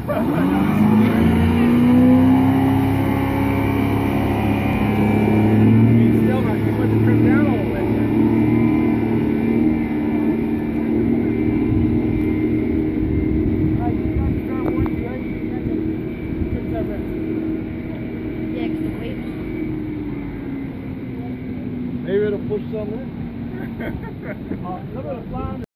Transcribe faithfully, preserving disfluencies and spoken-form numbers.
still not, you want to trim down a little bit. Maybe it'll push some in. Uh, some of the flounder